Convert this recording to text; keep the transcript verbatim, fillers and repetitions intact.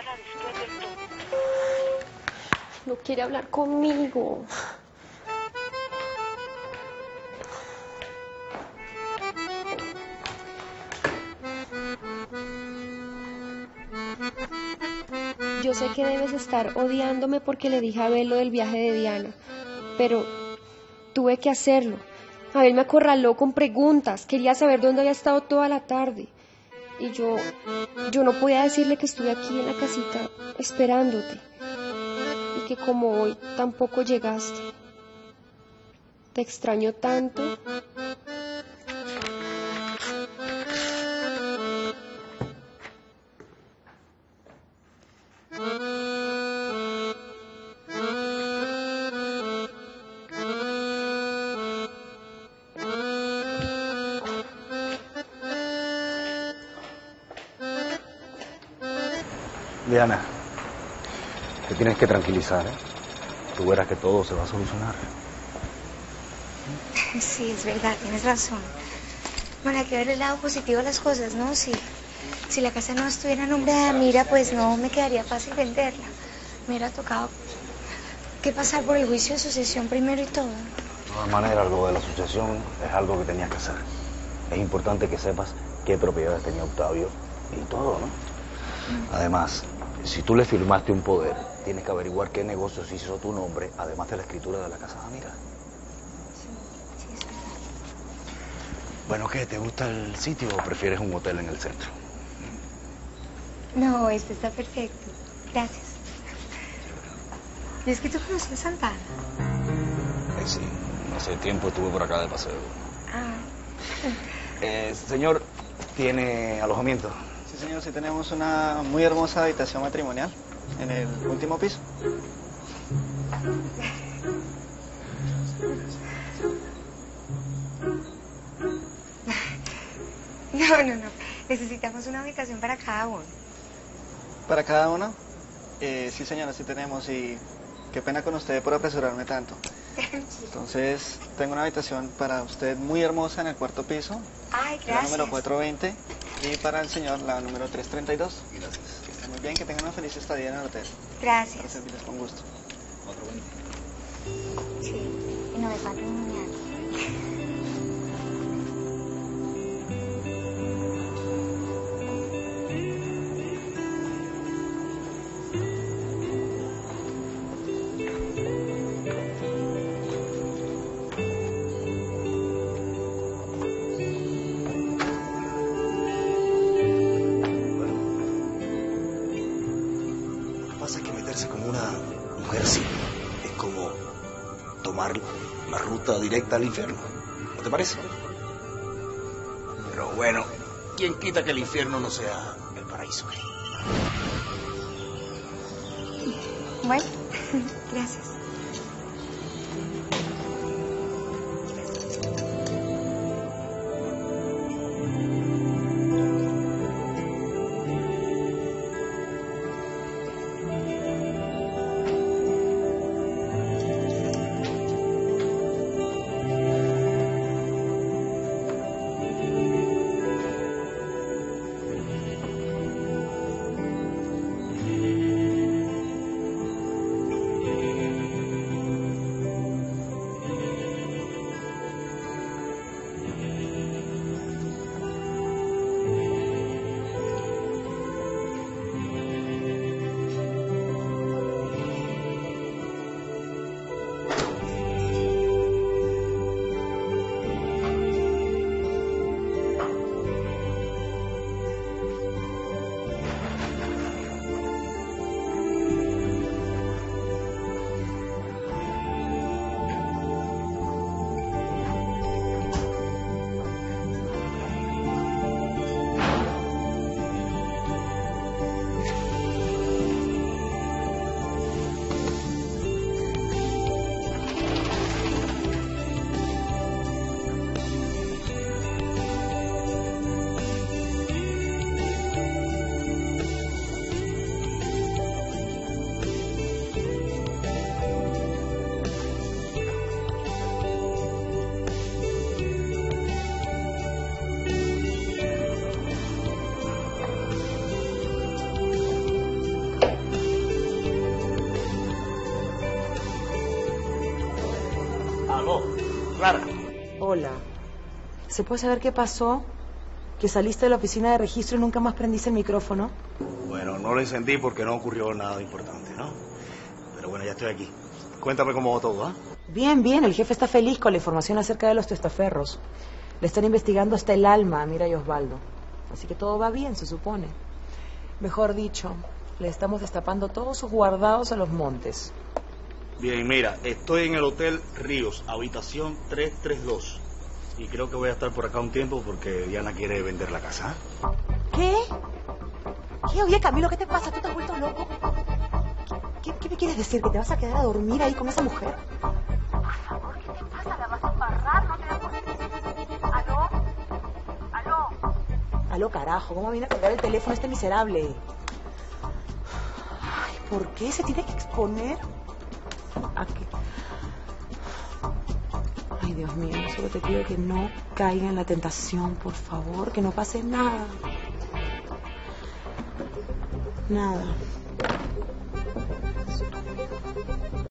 después del todo. No quiere hablar conmigo. Yo sé que debes estar odiándome porque le dije a Abel lo del viaje de Diana, pero tuve que hacerlo. Abel me acorraló con preguntas, quería saber dónde había estado toda la tarde. Y yo, yo no podía decirle que estuve aquí en la casita esperándote. Y que como hoy tampoco llegaste. Te extraño tanto. Diana, te tienes que tranquilizar, ¿eh? Tú verás que todo se va a solucionar. Sí, es verdad, tienes razón. Bueno, hay que ver el lado positivo de las cosas, ¿no? Si, si la casa no estuviera a nombre de Amira, pues no me quedaría fácil venderla. Me hubiera tocado que pasar por el juicio de sucesión primero y todo. De todas maneras, lo de la asociación es algo que tenías que hacer. Es importante que sepas qué propiedades tenía Octavio y todo, ¿no? Mm. Además, si tú le firmaste un poder, tienes que averiguar qué negocios hizo tu nombre, además de la escritura de la casa de Amira. Sí, sí, es verdad. Bueno, ¿qué? ¿Te gusta el sitio o prefieres un hotel en el centro? No, este está perfecto. Gracias. ¿Y es que tú conoces a Santana? Eh, sí, hace tiempo estuve por acá de paseo. Ah. Eh, señor, ¿tiene alojamiento? Sí, señor, sí tenemos una muy hermosa habitación matrimonial en el último piso. No, no, no. Necesitamos una habitación para cada uno. ¿Para cada uno? Eh, sí, señora, sí tenemos y qué pena con usted por apresurarme tanto. Entonces, tengo una habitación para usted muy hermosa en el cuarto piso. Ay, gracias. La número cuatrocientos veinte y para el señor la número trescientos treinta y dos. Gracias. Que esté muy bien, que tengan una feliz estadía en el hotel. Gracias. Para servirles con gusto. cuatrocientos veinte. Sí, y no me falta un muñeco. Pasa que meterse como una mujer así es como tomar la ruta directa al infierno, ¿no te parece? Pero bueno, ¿quién quita que el infierno no sea el paraíso? Bueno, gracias. Lola. ¿Se puede saber qué pasó? ¿Que saliste de la oficina de registro y nunca más prendiste el micrófono? Bueno, no lo encendí porque no ocurrió nada importante, ¿no? Pero bueno, ya estoy aquí. Cuéntame cómo va todo, ¿ah? Bien, bien. El jefe está feliz con la información acerca de los testaferros. Le están investigando hasta el alma a Mira y Osvaldo. Así que todo va bien, se supone. Mejor dicho, le estamos destapando todos sus guardados a los montes. Bien, mira, estoy en el Hotel Ríos, habitación trescientos treinta y dos. Y creo que voy a estar por acá un tiempo porque Diana quiere vender la casa. ¿Qué? ¿Qué? Oye, Camilo, ¿qué te pasa? ¿Tú te has vuelto loco? ¿Qué, qué me quieres decir? ¿Que te vas a quedar a dormir ahí con esa mujer? Por favor, ¿qué te pasa? ¿La vas a embarrar? No te da por qué. ¿Aló? ¿Aló? Aló, carajo, ¿cómo viene a colgar el teléfono este miserable? Ay, ¿por qué se tiene que exponer a que... Ay, Dios mío, solo te pido que no caiga en la tentación, por favor, que no pase nada. Nada.